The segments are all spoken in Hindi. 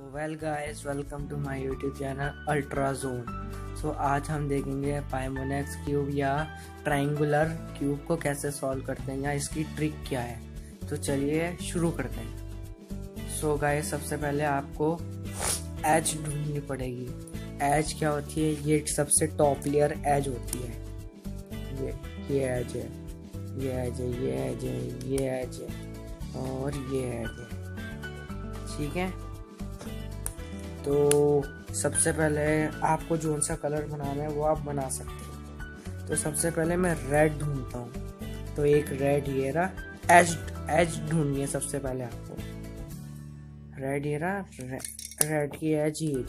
Well guys, welcome to my YouTube channel Ultrazone. So आज हम देखेंगे पाइमोनेक्स क्यूब या ट्रायंगुलर क्यूब को कैसे सॉल्व करते हैं या इसकी ट्रिक क्या है। तो चलिए शुरू करते हैं। सो गाइस, सबसे पहले आपको एज ढूंढनी पड़ेगी। एज क्या होती है? ये सबसे टॉप लेयर एज होती है। ये एज है, ये एज है, ये एज है, ये एज है और ये एज है। ठीक है, तो सबसे पहले आपको जोन सा कलर बनाना है वो आप बना सकते हो। तो सबसे पहले मैं रेड ढूंढता हूँ। तो एक रेड ये रहा। एज ढूंढनी है सबसे पहले आपको। रेड ये रहा, रेड की एज ये।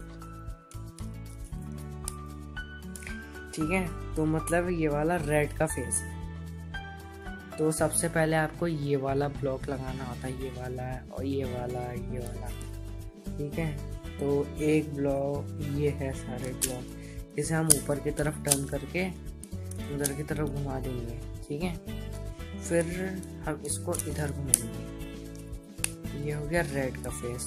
ठीक है, तो मतलब ये वाला रेड का फेस है। तो सबसे पहले आपको ये वाला ब्लॉक लगाना होता है, ये वाला और ये वाला, ये वाला। ठीक है, तो एक ब्लॉक ये है, सारे ब्लॉक इसे हम ऊपर की तरफ टर्न करके उधर की तरफ घुमा देंगे। ठीक है, फिर हम इसको इधर घुमाएंगे। ये हो गया रेड का फेस।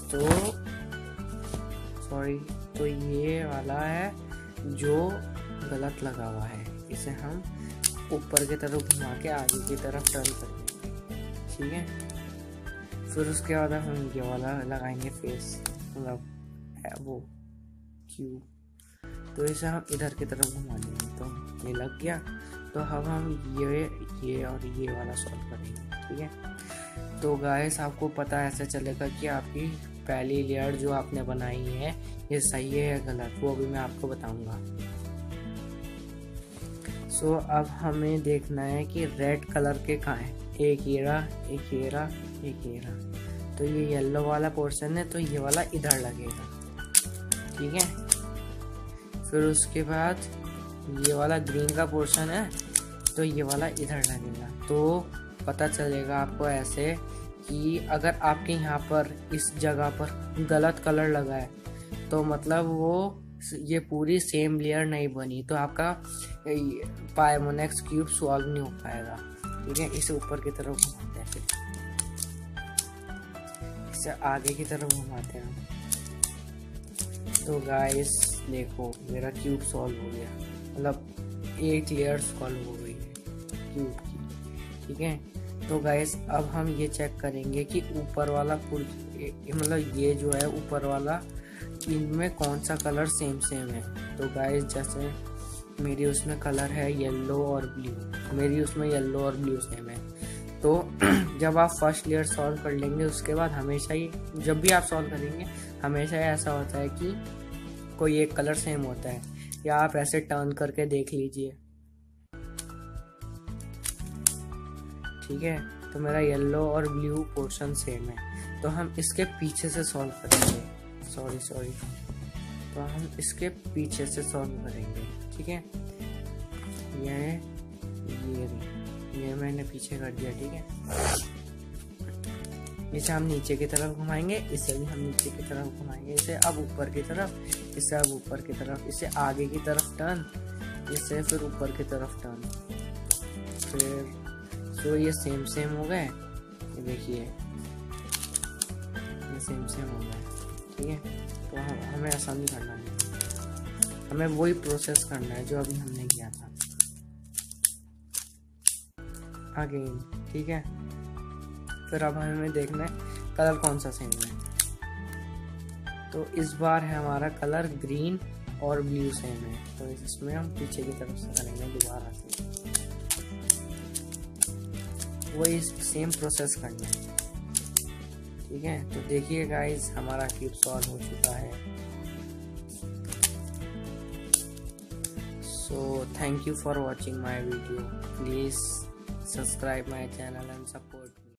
तो ये वाला है जो गलत लगा हुआ है, इसे हम ऊपर की तरफ घुमा के आगे की तरफ टर्न कर देंगे। ठीक है, फिर उसके बाद हम ये वाला लगाएंगे फेस, मतलब वो क्यूब। तो इसे हम इधर की तरफ घुमा देंगे। तो ये लग गया। तो अब हम ये और ये वाला सॉल्व करेंगे। ठीक है, तो गाइस आपको पता ऐसे चलेगा कि आपकी पहली लेयर जो आपने बनाई है ये सही है या गलत, वो भी मैं आपको बताऊंगा। सो अब हमें देखना है कि रेड कलर के कहाँ है। एक ये रहा, एक ये रहा, एक ये रहा। तो ये येलो वाला पोर्शन है, तो ये वाला इधर लगेगा। ठीक है, फिर उसके बाद ये वाला ग्रीन का पोर्शन है, तो ये वाला इधर लगेगा। तो पता चलेगा आपको ऐसे कि अगर आपके यहाँ पर इस जगह पर गलत कलर लगा है तो मतलब वो ये पूरी सेम लेयर नहीं बनी, तो आपका पाइमोनेक्स क्यूब सॉल्व नहीं हो पाएगा। ठीक है, इसे ऊपर की तरफ घुमाते हैं, फिर इसे आगे की तरफ घुमाते हैं। तो गाइस देखो, मेरा क्यूब सॉल्व हो गया, मतलब एक लेयर सॉल्व हो गई है क्यूब की। ठीक है, तो गाइस अब हम ये चेक करेंगे कि ऊपर वाला मतलब ये जो है ऊपर वाला, इनमें कौन सा कलर सेम है। तो गाइस जैसे मेरी उसमें कलर है येलो और ब्लू, मेरी उसमें येलो और ब्लू सेम है। तो जब आप फर्स्ट लेयर सॉल्व कर लेंगे उसके बाद हमेशा ही, जब भी आप सॉल्व करेंगे हमेशा ऐसा होता है कि कोई एक कलर सेम होता है, या आप ऐसे टर्न करके देख लीजिए। ठीक है, तो मेरा येलो और ब्लू पोर्शन सेम है, तो हम इसके पीछे से सॉल्व करेंगे। सॉरी तो हम इसके पीछे से सॉल्व करेंगे। ठीक है, ये मैंने पीछे कर दिया। ठीक है, इसे हम नीचे की तरफ घुमाएंगे, इसे भी हम नीचे की तरफ घुमाएंगे, इसे अब ऊपर की तरफ, इसे अब ऊपर की तरफ, इसे आगे की तरफ टर्न, इसे फिर ऊपर की तरफ टर्न। फिर तो ये सेम हो गए, ये देखिए ये सेम हो गए। ठीक है, तो हमें ऐसा नहीं करना है, हमें वही प्रोसेस करना है जो अभी हमने किया था अगेन। ठीक है, फिर अब हमें देखना है कलर कौन सा सेम है। तो इस बार है हमारा कलर ग्रीन और ब्लू सेम है, तो इसमें हम पीछे की तरफ से करेंगे दोबारा से, वही सेम प्रोसेस करना है। ठीक है, तो देखिए गाइस हमारा क्यूब सॉल्व हो चुका है। So thank you for watching my video. Please subscribe my channel and support.